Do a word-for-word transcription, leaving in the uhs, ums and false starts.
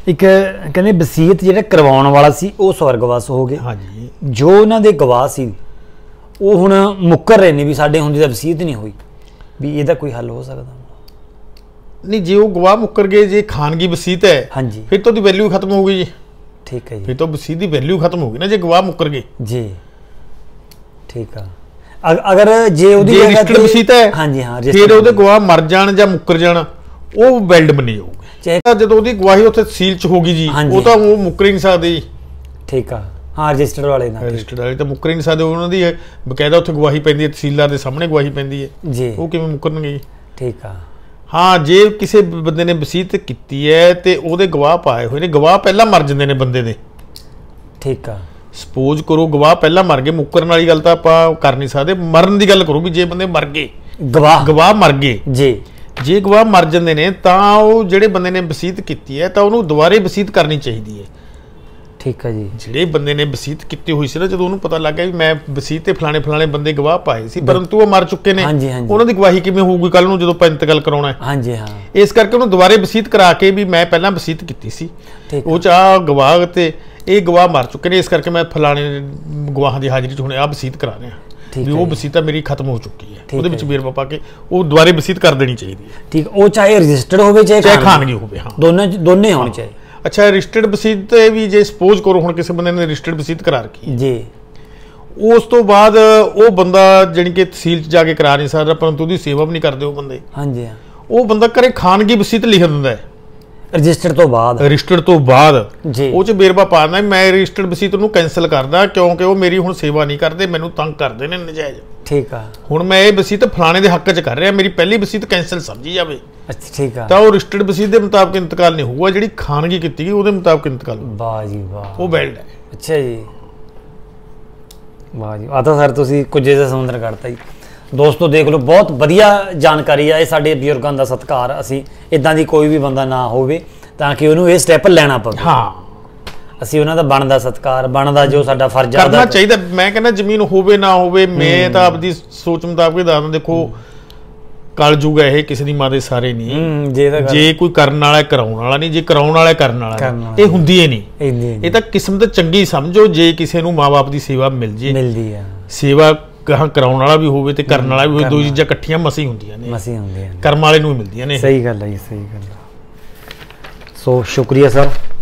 ਇੱਕ ਕਹਿੰਦੇ ਵਸੀਅਤ ਜਿਹੜਾ ਕਰਵਾਉਣ ਵਾਲਾ ਸੀ ਉਹ ਸਵਰਗਵਾਸ ਹੋ ਗਏ। ਹਾਂਜੀ। ਜੋ ਉਹਨਾਂ ਦੇ ਗਵਾਹ ਸੀ ਉਹ ਹੁਣ ਮੁੱਕਰ ਰਹੇ ਨੇ ਵੀ ਸਾਡੇ ਹੁੰਦੀ ਤਾਂ ਵਸੀਅਤ ਨਹੀਂ ਹੋਈ, ਵੀ ਇਹਦਾ ਕੋਈ ਹੱਲ ਹੋ ਸਕਦਾ? ਨਹੀਂ, ਜੇ ਉਹ ਗਵਾਹ ਮੁੱਕਰ ਗਏ, ਜੇ ਖਾਨਗੀ ਵਸੀਅਤ ਹੈ ਹਾਂਜੀ, ਫਿਰ ਤਾਂ ਉਹਦੀ ਵੈਲਿਊ ਖਤਮ ਹੋ ਗਈ ਜੀ। ਠੀਕ ਹੈ ਜੀ। ਫਿਰ ਤਾਂ ਵਸੀਅਤ ਦੀ ਵੈਲਿਊ ਖਤਮ ਹੋ ਗਈ ਨਾ, ਜੇ ਗਵਾਹ ਮੁੱਕਰ ਗਏ ਜੀ। ਠੀਕ ਆ। ਅਗਰ ਜੇ ਉਹਦੀ ਰਜਿਸਟਰਡ ਵਸੀਅਤ ਹੈ, ਹਾਂਜੀ ਹਾਂ, ਫਿਰ ਉਹਦੇ ਗਵਾਹ ਮਰ ਜਾਣ ਜਾਂ ਮੁੱਕਰ ਜਾਣ, ਉਹ ਵੈਲਿਡ ਮੰਨੀ ਜਾਊਗੀ। ਜਦੋਂ ਉਹਦੀ ਗਵਾਹੀ ਉੱਥੇ ਤਹਿਸੀਲ ਚ ਹੋ ਗਈ ਜੀ, ਉਹ ਤਾਂ ਉਹ ਮੁੱਕਰ ਹੀ ਨਹੀਂ ਸਕਦੇ ਜੀ। ਠੀਕ ਆ। ਹਾਂ, ਰਜਿਸਟਰਡ ਵਾਲੇ ਨਾਲ ਰਜਿਸਟਰਡ ਵਾਲੇ ਤਾਂ ਮੁੱਕਰ ਹੀ ਨਹੀਂ ਸਕਦੇ, ਉਹਨਾਂ ਦੀ ਬਕਾਇਦਾ ਉੱਥੇ ਗਵਾਹੀ ਪੈਂਦੀ ਹੈ, ਤਹਿਸੀਲਦਾਰ ਦੇ ਸਾਹਮਣੇ ਗਵਾਹੀ ਪੈਂਦੀ ਹੈ ਜੀ, ਉਹ ਕਿਵੇਂ ਮੁੱਕਰਨਗੇ ਜੀ? ਠੀਕ ਆ। ਹਾਂ, ਜੇ ਕਿਸੇ ਬੰਦੇ ਨੇ ਵਸੀਅਤ ਕੀਤੀ ਹੈ ਤੇ ਉਹਦੇ ਗਵਾਹ ਪਾਏ ਹੋਏ ਨੇ, ਗਵਾਹ ਪਹਿਲਾਂ ਮਰ ਜਾਂਦੇ ਨੇ ਬੰਦੇ ਦੇ। ਠੀਕ ਆ। ਸਪੋਜ਼ ਕਰੋ ਗਵਾਹ ਪਹਿਲਾਂ ਮਰ ਗਏ, ਮੁੱਕਰਨ ਵਾਲੀ ਗੱਲ ਤਾਂ ਆਪਾਂ ਕਰ ਨਹੀਂ ਸਕਦੇ, ਮਰਨ ਦੀ ਗੱਲ ਕਰੋ ਵੀ ਜੇ ਬੰਦੇ ਮਰ ਗਏ, ਗਵਾਹ ਗਵਾਹ ਮਰ ਗਏ ਜੀ, ਜੇ ਗਵਾਹ ਮਰ ਜਾਂਦੇ ਨੇ ਤਾਂ ਉਹ ਜਿਹੜੇ ਬੰਦੇ ਨੇ ਵਸੀਅਤ ਕੀਤੀ ਹੈ ਤਾਂ ਉਹਨੂੰ ਦੁਬਾਰੇ ਵਸੀਅਤ ਕਰਨੀ ਚਾਹੀਦੀ ਹੈ। ਠੀਕ ਹੈ ਜੀ। ਜਿਹੜੇ ਬੰਦੇ ਨੇ ਵਸੀਅਤ ਕੀਤੀ ਹੋਈ ਸੀ ਨਾ, ਜਦੋਂ ਉਹਨੂੰ ਪਤਾ ਲੱਗ ਗਿਆ ਵੀ ਮੈਂ ਵਸੀਅਤ ਤੇ ਫਲਾਣੇ ਫਲਾਣੇ ਬੰਦੇ ਗਵਾਹ ਪਾਏ ਸੀ, ਪਰੰਤੂ ਉਹ ਮਰ ਚੁੱਕੇ ਨੇ, ਉਹਨਾਂ ਦੀ ਗਵਾਹੀ ਕਿਵੇਂ ਹੋਊਗੀ ਕੱਲ ਨੂੰ ਜਦੋਂ ਆਪਾਂ ਇੰਤਕਾਲ ਕਰਾਉਣਾ ਹੈ? ਹਾਂਜੀ ਹਾਂ। ਇਸ ਕਰਕੇ ਉਹਨੂੰ ਦੁਬਾਰੇ ਵਸੀਅਤ ਕਰਾ ਕੇ ਵੀ ਮੈਂ ਪਹਿਲਾਂ ਵਸੀਅਤ ਕੀਤੀ ਸੀ, ਉਹ ਚ ਆਹ ਗਵਾਹ ਤੇ ਇਹ ਗਵਾਹ ਮਰ ਚੁੱਕੇ ਨੇ, ਇਸ ਕਰਕੇ ਮੈਂ ਫਲਾਣੇ ਗਵਾਹਾਂ ਦੀ ਹਾਜ਼ਰੀ ਚ ਹੁਣ ਆਹ ਵਸੀਅਤ ਕਰਾ ਰਿਹਾ ਵੀ ਉਹ ਵਸੀਅਤ ਮੇਰੀ ਖਤਮ ਹੋ ਚੁੱਕੀ ਹੈ, ਉਹਦੇ ਵਿੱਚ ਵੇਰਵਾ ਪਾ ਕੇ ਉਹ ਦੁਬਾਰੇ ਵਸੀਅਤ ਕਰ ਦੇਣੀ ਚਾਹੀਦੀ ਹੈ। ਠੀਕ, ਉਹ ਚਾਹੇ ਰਜਿਸਟਰਡ ਹੋਵੇ ਚਾਹੇ ਖਾਨਗੀ ਹੋਵੇ, ਹਾਂ ਦੋਨਾਂ ਦੋਨੇ ਹੋਣੇ ਚਾਹੀਦੇ। ਅੱਛਾ, ਰਜਿਸਟਰਡ ਵਸੀਅਤ ਵੀ ਜੇ ਸਪੋਜ਼ ਕਰੋ ਹੁਣ ਕਿਸੇ ਬੰਦੇ ਨੇ ਰਜਿਸਟਰਡ ਵਸੀਅਤ ਕਰਾ ਰੱਖੀ ਜੀ, ਉਸ ਤੋਂ ਬਾਅਦ ਉਹ ਬੰਦਾ ਜਾਣੀ ਕਿ ਤਹਿਸੀਲ ਚ ਜਾ ਕੇ ਕਰਾ ਨਹੀਂ ਸਕਦਾ, ਪਰੰਤੂ ਉਹਦੀ ਸੇਵਾ ਵੀ ਨਹੀਂ ਕਰਦੇ ਉਹ ਬੰਦੇ। ਹਾਂਜੀ। ਉਹ ਬੰਦਾ ਘਰੇ ਖਾਨਗੀ ਵਸੀਅਤ ਲਿਖ ਦਿੰਦਾ ਹੈ ਰਜਿਸਟਰਡ ਤੋਂ ਬਾਅਦ, ਰਜਿਸਟਰਡ ਤੋਂ ਬਾਅਦ ਉਹ ਚ ਵੇਰਵਾ ਪਾ ਦਿੰਦਾ ਮੈਂ ਰਜਿਸਟਰਡ ਵਸੀਅਤ ਨੂੰ ਕੈਂਸਲ ਕਰਦਾ ਕਿਉਂਕਿ ਉਹ ਮੇਰੀ ਹੁਣ ਸੇਵਾ ਨਹੀਂ ਕਰਦੇ, ਮੈਨੂੰ ਤੰਗ ਕਰਦੇ ਨੇ ਨਜਾਇਜ਼। ਠੀਕ ਆ। ਹੁਣ ਮੈਂ ਇਹ ਵਸੀਅਤ ਫਲਾਣੇ ਦੇ ਹੱਕ ਚ ਕਰ ਰਿਹਾ, ਮੇਰੀ ਪਹਿਲੀ ਵਸੀਅਤ ਕੈਂਸਲ ਸਮਝੀ ਜਾਵੇ। ਅੱਛਾ, ਠੀਕ ਆ। ਤਾਂ ਉਹ ਰਜਿਸਟਰਡ ਵਸੀਅਤ ਦੇ ਮੁਤਾਬਕ ਇੰਤਕਾਲ ਨਹੀਂ ਹੋਊਗਾ, ਜਿਹੜੀ ਖਾਨਗੀ ਕੀਤੀ ਗਈ ਉਹਦੇ ਮੁਤਾਬਕ ਇੰਤਕਾਲ। ਵਾਹ ਜੀ ਵਾਹ, ਉਹ ਵੈਲਿਡ ਹੈ। ਅੱਛਾ ਜੀ, ਵਾਹ ਜੀ, ਆ ਤਾਂ ਸਰ ਤੁਸੀਂ ਕੁਝ ਜਿਹਾ ਸਮੁੰਦਰ ਕੱਢਤਾ ਜੀ। ਦੋਸਤੋ ਦੇਖ ਲਓ, ਬਹੁਤ ਵਧੀਆ ਜਾਣਕਾਰੀ ਆ ਇਹ। ਸਾਡੇ ਬਜ਼ੁਰਗਾਂ ਦਾ ਸਤਿਕਾਰ, ਅਸੀਂ ਇਦਾਂ ਦੀ ਕੋਈ ਵੀ ਬੰਦਾ ਨਾ ਹੋਵੇ ਤਾਂ ਕਿ ਉਹਨੂੰ ਇਹ ਸਟੈਪ ਲੈਣਾ ਪਵੇ। ਹਾਂ, ਅਸੀਂ ਉਹਨਾਂ ਦਾ ਬਣਦਾ ਸਤਿਕਾਰ, ਬਣਦਾ ਜੋ ਸਾਡਾ ਫਰਜ਼ ਕਰਨਾ ਚਾਹੀਦਾ। ਮੈਂ ਕਹਿੰਦਾ ਜ਼ਮੀਨ ਹੋਵੇ ਨਾ ਹੋਵੇ, ਮੈਂ ਤਾਂ ਆਪਦੀ ਸੋਚ ਮੁਤਾਬਕ ਦੱਸਦਾ। ਦੇਖੋ ਕਲਯੁਗ ਹੈ ਇਹ, ਕਿਸੇ ਦੀ ਮਾਂ ਦੇ ਸਾਰੇ ਨਹੀਂ। ਜੇ ਕੋਈ ਕਰਨ ਵਾਲਾ ਕਰਾਉਣ ਵਾਲਾ ਨਹੀਂ, ਜੇ ਕਰਾਉਣ ਵਾਲਾ ਕਰਨ ਵਾਲਾ, ਇਹ ਹੁੰਦੀ ਹੀ ਨਹੀਂ। ਇਹ ਤਾਂ ਕਿਸਮਤ ਚੰਗੀ ਸਮਝੋ ਜੇ ਕਿਸੇ ਨੂੰ ਮਾਂ ਬਾਪ ਦੀ ਸੇਵਾ ਮਿਲ ਜੇ, ਮਿਲਦੀ ਆ ਸੇਵਾ ਕਹਾਂ ਕਰਾਉਣ ਵਾਲਾ ਵੀ ਹੋਵੇ ਤੇ ਕਰਨ ਵਾਲਾ ਵੀ ਹੋਵੇ, ਦੋ ਚੀਜ਼ਾਂ ਇਕੱਠੀਆਂ ਮਸੀਂ ਹੁੰਦੀਆਂ ਨੇ, ਮਸੀਂ ਹੁੰਦੀਆਂ ਨੇ, ਕਰਮ ਵਾਲੇ ਨੂੰ ਹੀ ਮਿਲਦੀਆਂ ਨੇ। ਸਹੀ ਗੱਲ ਹੈ ਜੀ, ਸਹੀ ਗੱਲ। ਸੋ ਸ਼ੁਕਰੀਆ ਸਰ।